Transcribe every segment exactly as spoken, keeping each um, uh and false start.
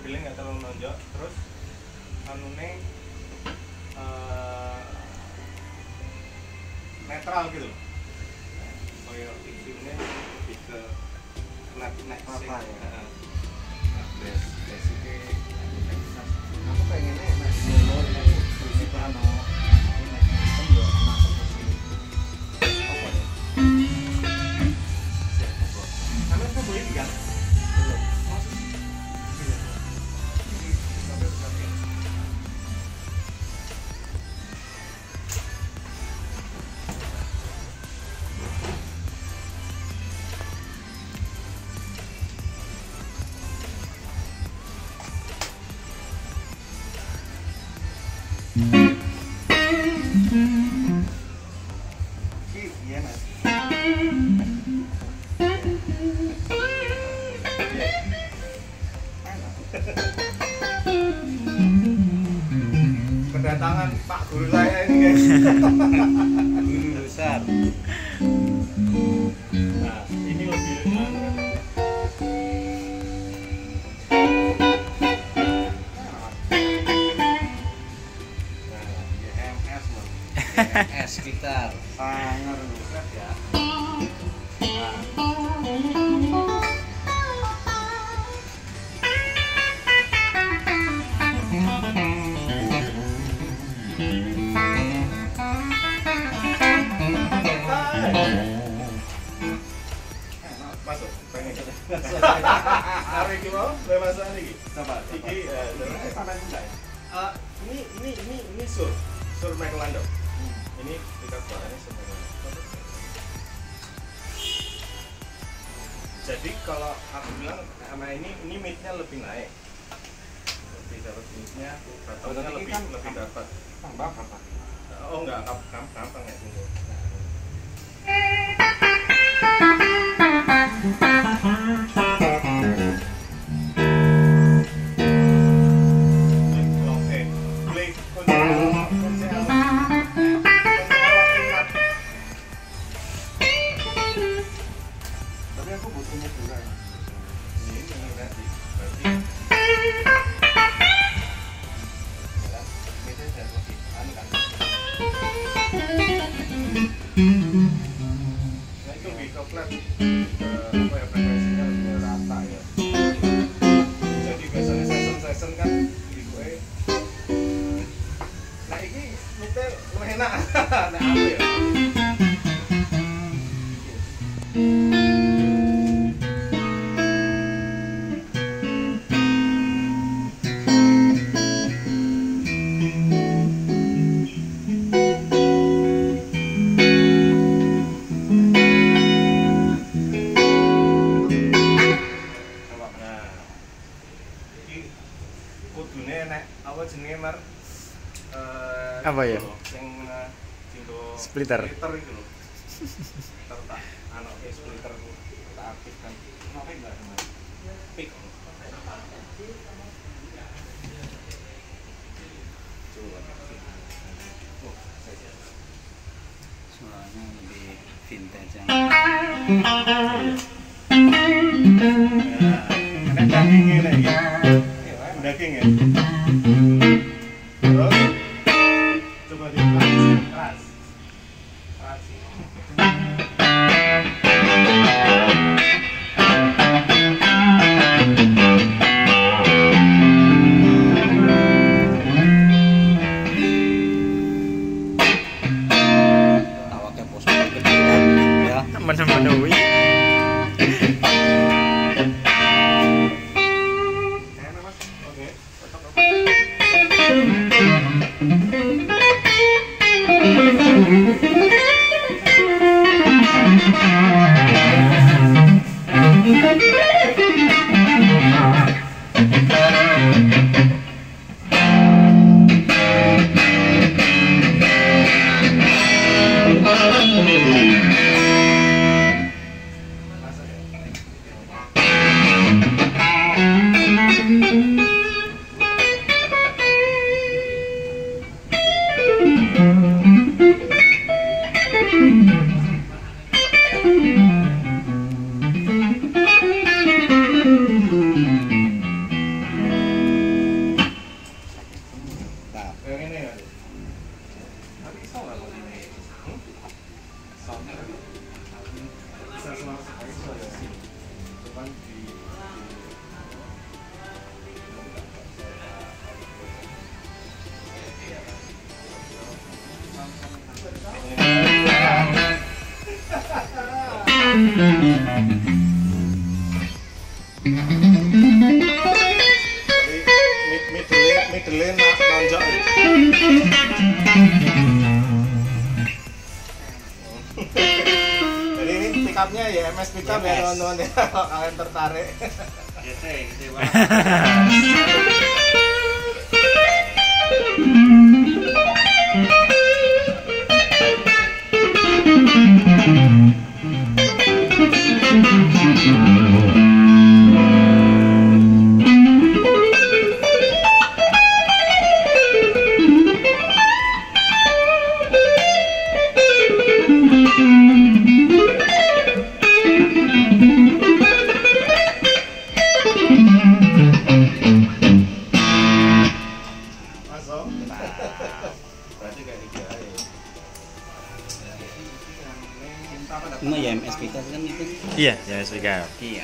mobilnya nggak terlalu nonjok, terus anune uh, netral gitu loh. Kayak isunya lebih ke net net apa ya? Nah, basicnya aku pengennya nek dulu nek posisi ano nek sistem yo ana posisi apa ya? karena itu boleh diganti. Iya mas. Kedatangan Pak Guru saya ini guys. Guru besar. Nah, ini lebih Es sekitar sangar berat ya. Masuk, pengen kita. Hari ini mau lepasan lagi. coba Iki, eh, ini sampai enggak ya? eh, ini ini ini ini sur, sur Michael Lando. Ini tingkat suaranya semuanya. Jadi kalau aku bilang sama ini ini midnya lebih naik, lebih dapat midnya, bottomnya lebih kan lebih dapat. Tambah apa? Oh enggak, gampang gampang ya gitu. Oke, play kunci kunci alat. Tapi aku butuhnya juga. Ini ini nanti berarti ya, midnya saya lebih anu kan. Nah itu lebih ke flat, ke apa ya frekuensinya lebih rata ya. Jadi biasanya session session kan di gue. Nah ini midnya lebih enak, nah aku ya. Nah, iki kudune nek apa jenenge Mar? Eh, Apa ya? itu loh, Sing eh, singgo Splitter. Splitter itu loh. Splitter tak anu eh splitter tak aktifkan. Kenapa enggak Mar? Pick. Coba. Oh, saya. Suaranya lebih vintage yang Nah, ada dagingnya lagi. Daging ya. Terus coba di keras. Keras. awaknya pos gede kan ya. Menemenuhi. Enak mas. Oke. Cocok. mid middle middle nonjok. Jadi ini pickupnya ya M S pickup ya teman-teman ya, kalau kalian tertarik. Gede, gede banget. Masuk. Berarti kayak gitu aja. Cuma ya M S pickup kan itu. Iya, ya S P K. Iya.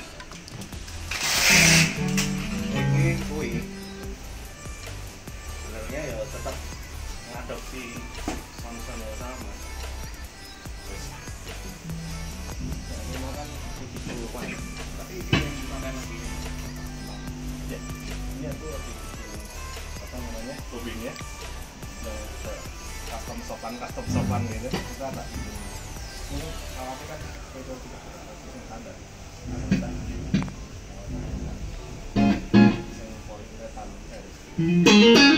Ini kui. Sebenarnya ya tetap mengadopsi sound-sound yang sama. Terus. Ya, ini makan begitu kuat. Tapi ini yang dimakan lagi. Ya, ini aku lagi apa namanya bobinnya. Udah custom sopan, custom sopan gitu. Kita tak ini alatnya kan beda juga yang standar. Yang poliuretan dari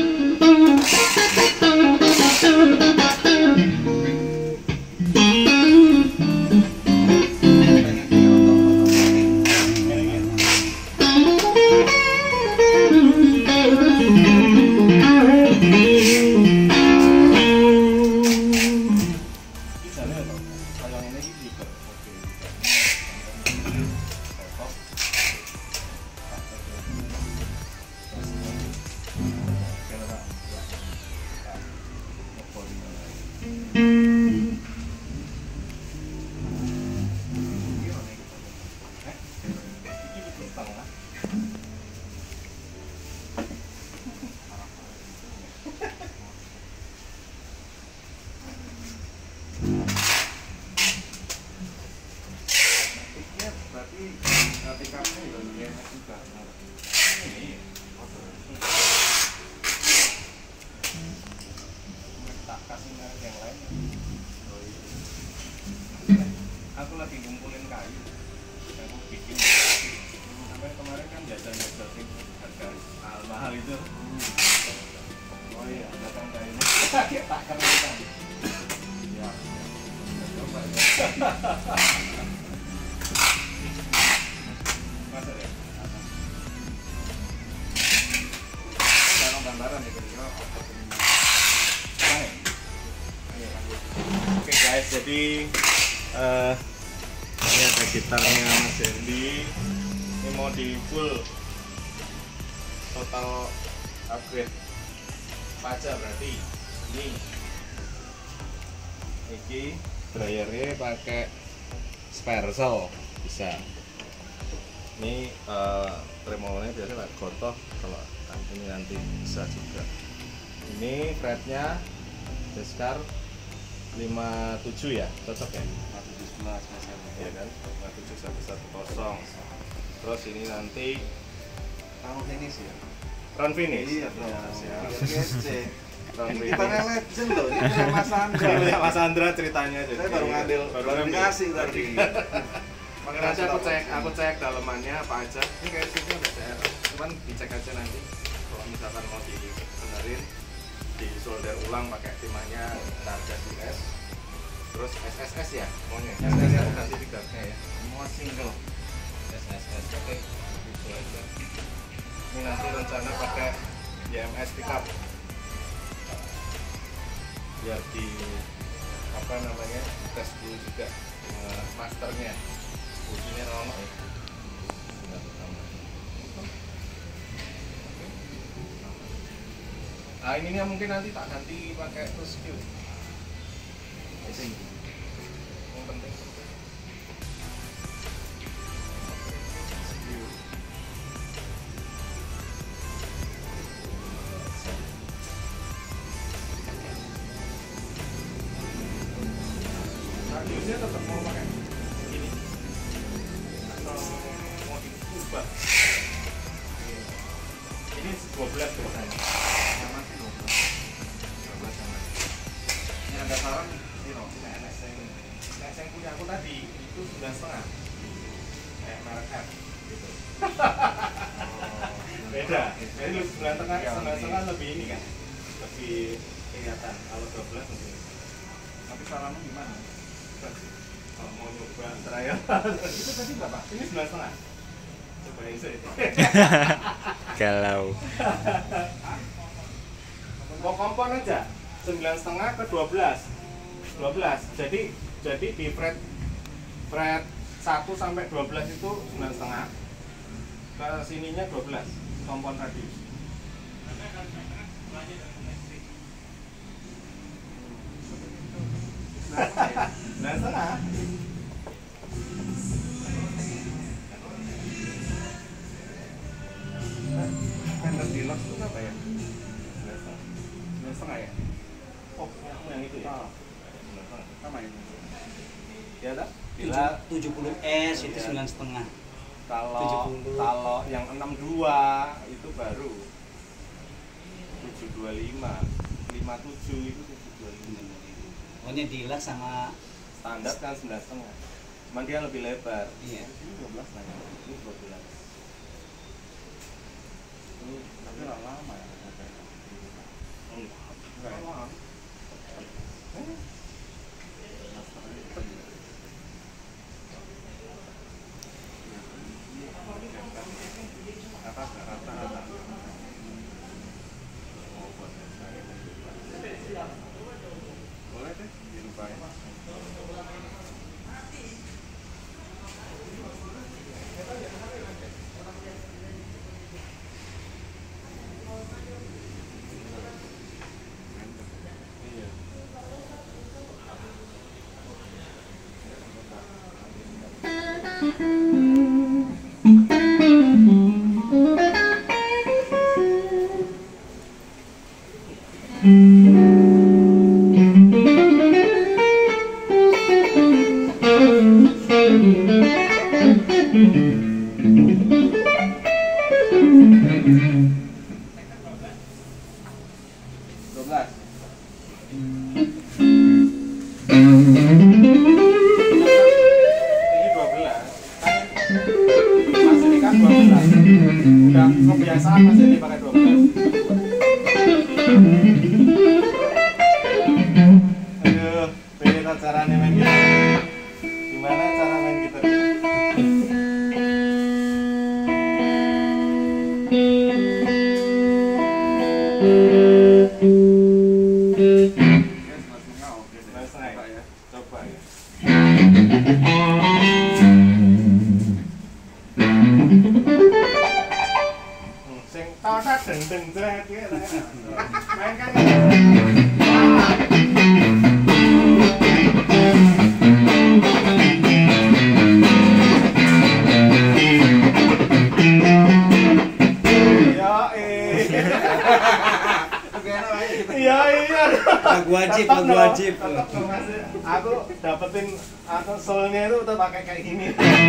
aku lagi ngumpulin kayu yang aku bikin sampai kemarin kan jajan-jajan harga mahal itu. Oh iya, datang kayunya tak keren ya, coba ya. Masa ya? Kalau gambaran ya kira-kira apa sih? Oke guys, jadi uh, ini ada gitarnya Mas Dendi. Ini mau di full total upgrade apa aja berarti ini ini dryernya pakai Sparezel bisa. Ini uh, tremolonya biasanya pakai gotoh, kalau ini nanti bisa juga. Ini fretnya Deskar lima tujuh ya, cocok ya? lima tujuh sebelas ya kan? lima tujuh satu satu kosong. Terus ini nanti Round finish ya. round finish. Iya, ya. Round Ini panel legend loh, ini punya Mas Andra. Ini punya Mas Andra ceritanya. Saya baru ngambil, baru baru ngambil. dikasih tadi. Makanya nanti aku cek, aku cek dalemannya apa aja. Ini kayak sini udah saya, cuman dicek aja nanti. Kalau misalkan mau dibenerin, di solder ulang pakai timahnya Nargas U S. Terus S S S ya, maunya. S S S ganti pickup-nya ya. Semua single. S S S oke. Gitu aja. Ini nanti rencana pakai Y M S pickup. Biar di apa namanya tes dulu juga uh, masternya. Bunyinya lama ya. Nah ininya mungkin nanti tak ganti pakai terus Q. Yang penting. Radiusnya tetap mau pakai ini atau mau diubah? ini dua belas biasanya. Sama sih dua belas. dua belas sama. Ini ada saran Siro. Nah, nek sing nek sing punya aku tadi itu sembilan setengah. Kayak merek F gitu. Beda. Jadi sembilan setengah sembilan setengah lebih ini kan. Lebih kelihatan. Kalau dua belas lebih. Tapi saranmu gimana? Kalau mau nyoba trial Itu tadi berapa? ini sembilan setengah. Coba isi. Galau. Mau kompon aja sembilan setengah ke dua belas. dua belas. Jadi jadi di fret fret satu sampai dua belas itu sembilan setengah. Ke sininya dua belas kompon radius. sembilan setengah. Fender Deluxe itu apa ya? sembilan setengah ya? Oh, yang itu ya? sembilan setengah. Sama ini. Ya dah. Bila tujuh puluh S itu sembilan setengah. Kalau tujuh puluh. kalau yang enam puluh dua itu baru tujuh dua lima, lima puluh tujuh itu tujuh dua lima. Pokoknya Deluxe sama Standar kan sembilan setengah. Cuman dia lebih lebar. iya. Ini dua belas lah. Ini dua belas. Ini Tapi nggak lama ya. enggak lama. Eh, Rata rata. Boleh deh dilupain. iya. dua belas. Ini dua belas. Masih dikan dua belas. Udah kebiasaan masih dipakai dua belas. Aduh, beda caranya main gitar. Gimana cara main gitar? Oke, sembilan setengah oke deh. Sembilan setengah Coba ya. Coba ya. Hmm, sing tatat dendeng jret ya. Main kan. Ya eh. Oke, enak aja kita. Iya iya. Lagu wajib, Tetep lagu dong, wajib. tetep dong, Mas. Aku dapetin aku soulnya itu udah pakai kayak gini.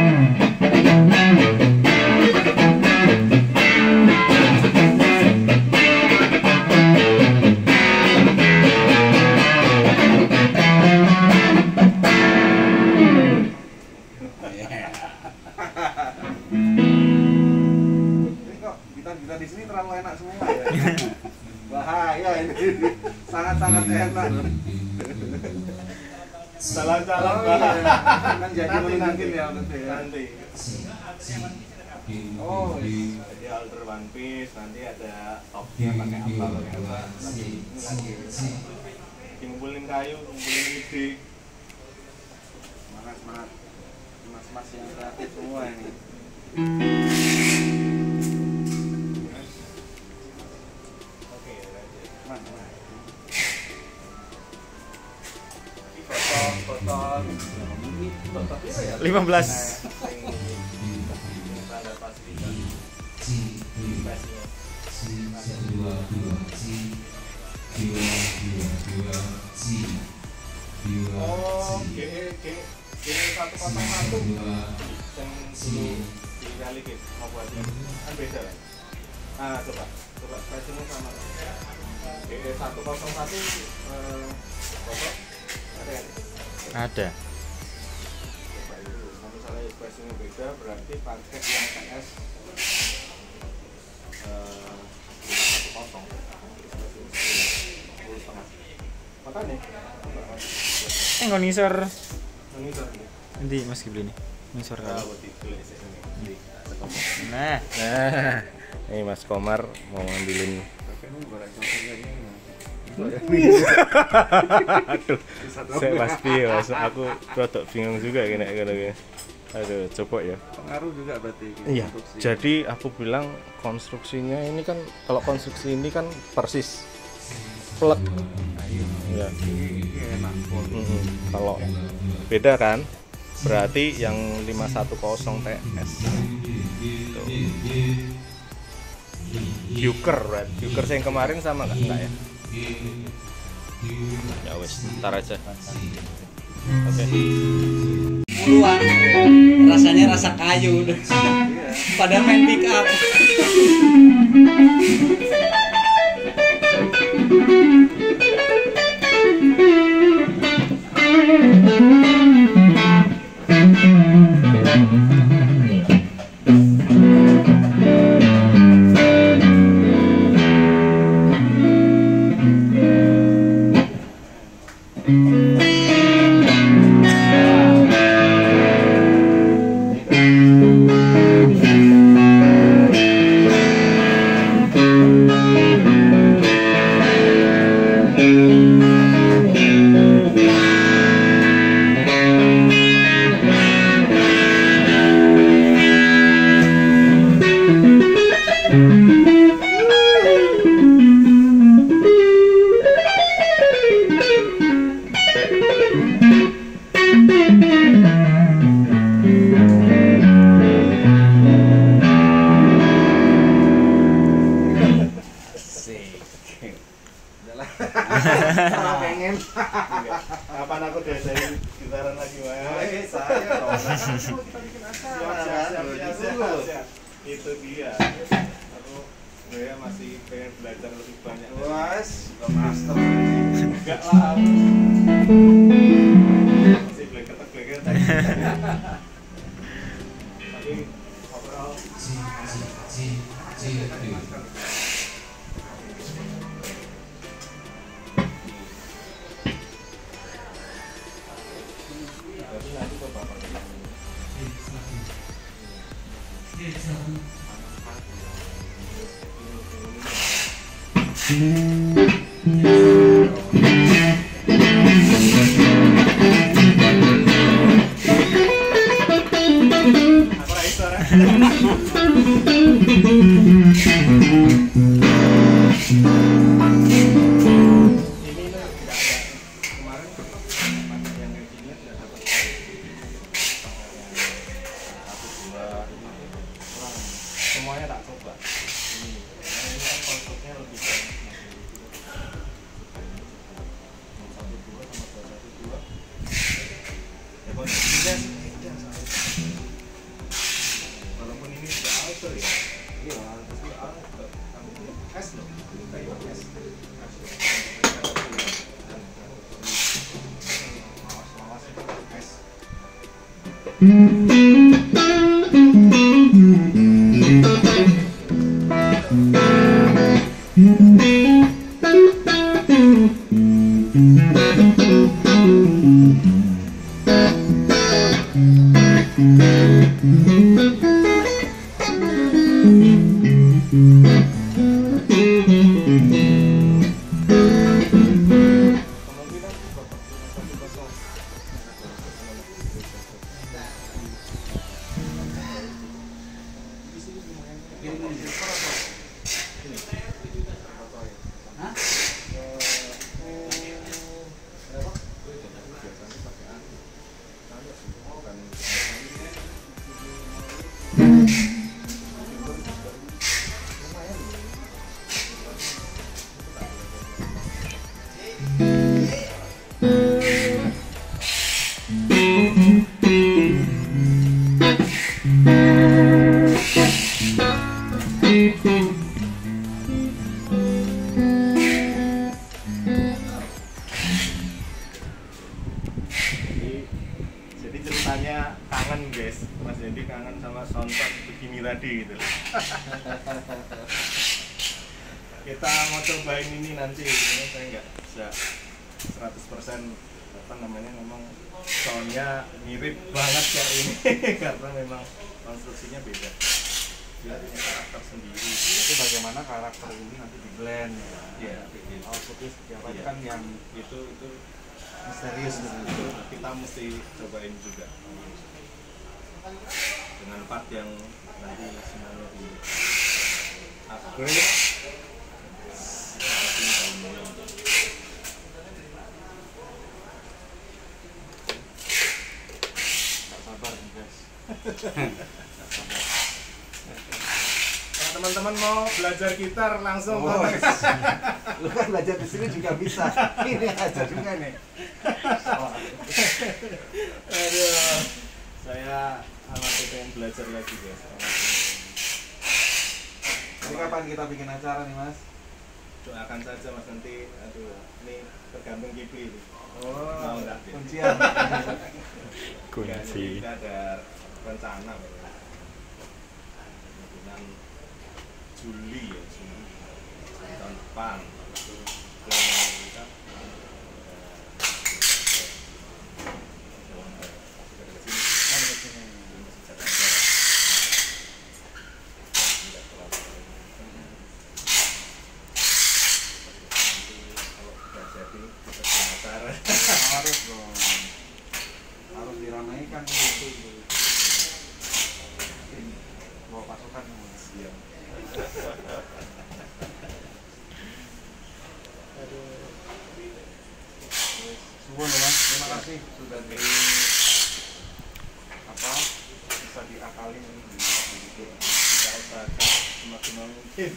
Ini kok gitar-gitar di sini terlalu enak semua ya. Bahaya ini. Sangat-sangat enak. Salah-salah Oh, bah. iya. Kan jadi Nanti, mungkin nanti. ya nanti ya. Nanti. Oh, iya. Jadi alter one piece, nanti ada topnya pakai apa pakai apa. Lagi ini lagi. Ngumpulin kayu, ngumpulin ide. Semangat semangat. Mas-mas yang kreatif semua ini. Oke, lanjut. Mas, mas. Ini foto foto lima belas. standar pasti kan. Spesinya. Oh, G G G satu kosong satu yang dulu dikali gitu mau buatnya kan beda kan? Ah, coba, coba spesimen sama. G E satu nol satu eh, Bapak ada ya? Ada. Coba itu, kalau misalnya spesimen beda berarti pakai yang T S eh, lima satu nol spesimen sepuluh setengah. Makanya, coba mas. Eh nggak nisor. Ini sorry. Nanti Mas Kibli nih. Nisor Ah, kali. buat ditulis ini. Nah, Nah, ini Mas Komar mau ngambilin. Aduh, saya pasti mas, aku rodok bingung juga gini gini. Aduh, coba ya. Pengaruh juga berarti. Iya. Jadi aku bilang konstruksinya ini kan, kalau konstruksi ini kan persis plek. Iya. Enak. Mm-mm. Kalau beda kan, berarti yang lima satu nol T S. Tuh. Buker, right? Buker yang kemarin sama nggak? Enggak ya? Ya wes, ntar aja. Oke. Puluhan. Rasanya rasa kayu. Pada main pick up. Pengen. Kapan aku diajarin gitaran lagi, Mas? Eh, saya loh. Kita bikin acara. Siap, siap, siap, siap, siap. Itu dia. Aku sebenarnya masih pengen belajar lebih banyak. Was, udah master. Enggak lah. Masih belajar-belajar. Tapi overall tapi nanti coba pakai aku raih suara. Ini tuh nggak ada kemarin pakai yang engine-nya nggak dapat satu dua kurang, semuanya tak coba ini karena ini kan konsepnya lebih baik satu dua sama dua satu dua ya konsepnya beda soalnya. Walaupun ini sudah auto ya iya tapi auto S loh kayak S lawas-lawas S. Kemungkinan sih bapak lima satu kosong. Di sini lumayan. Ini foto ya. Hah? Berapa? Biasanya pakai anu. Nanti semua kan. Lumayan. Kita mau cobain ini nanti, ini saya nggak bisa seratus persen apa namanya memang soundnya mirip banget kayak ini karena memang konstruksinya beda. Dia punya karakter sendiri. Itu bagaimana karakter ini nanti di blend ya. Iya, Outputnya seperti apa itu Iya. kan yang itu itu misterius gitu. itu kita mesti cobain juga dengan part yang nanti semuanya di upgrade. Tapi kalau Gak sabar nih guys. Kalau teman-teman mau belajar gitar langsung Oh, kontak. lu kan belajar di sini juga bisa. Ini aja juga nih. Aduh, saya amat pengen belajar lagi guys. Jadi kapan kita bikin acara nih mas? Doakan saja mas nanti. Aduh, ini tergantung Kipli. Oh, Mau nggak? kuncian. Ya, Kunci. kita ada rencana bulan Juli ya Juli tahun depan itu plan kita Harus dong. Harus diramaikan itu. Bawa pasukan mas. Iya. Suwun loh mas. Terima kasih sudah di apa bisa diakalin ini. Kita usahakan semaksimal mungkin.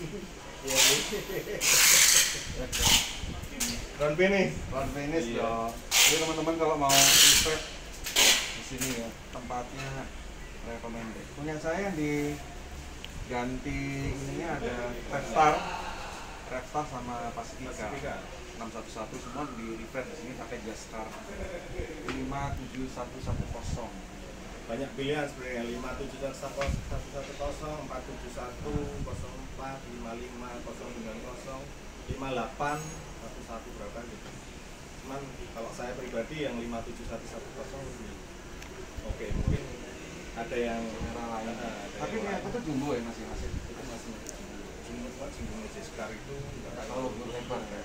Ron finish. Round finish Iya. dong. Jadi teman-teman kalau mau request di sini ya tempatnya recommended. Punya saya yang di ganti ininya ada Repstar, Repstar sama Pasifika Pasifika. enam satu satu semua di refresh di sini pakai Jaskar lima tujuh satu satu nol. Banyak pilihan sebenarnya lima tujuh satu satu satu nol, empat tujuh satu nol empat, lima lima nol sembilan nol, lima delapan satu satu berapa gitu. Cuman kalau saya pribadi yang lima tujuh satu satu nol lebih oke, mungkin ada yang Merah lain. Ah, ada Tapi yang ini aku lain. tuh jumbo ya masih masih. Itu masih jumbo cuma jumbo Jaskar itu nggak Nggak terlalu terlalu lebar ya.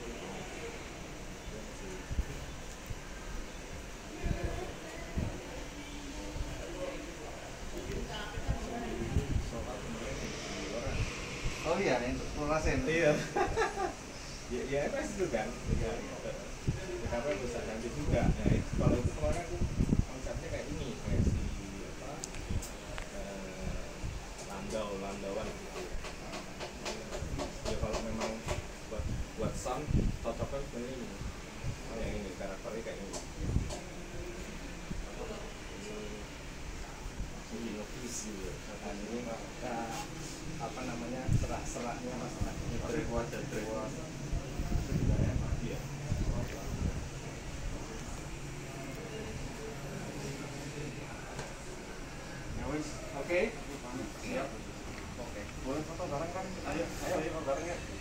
Oh iya, yang Florascent. Iya. ya, ya pas itu kan. Ya, ya, karena bisa nanti juga. Nah, itu, kalau itu kemarin aku konsepnya kayak ini, kayak si apa? Eh, landau, landauan gitu. Ya kalau memang buat buat sound cocoknya sebenarnya ini. Yang ini karakternya kayak ini. Ini novis gitu. Nah, ini maka apa namanya serak-seraknya masalah ini Drewat dan drewat. iya. Ya wis, oke. Siap. Oke. Boleh foto bareng kan? Ayo, Ayo foto bareng ya.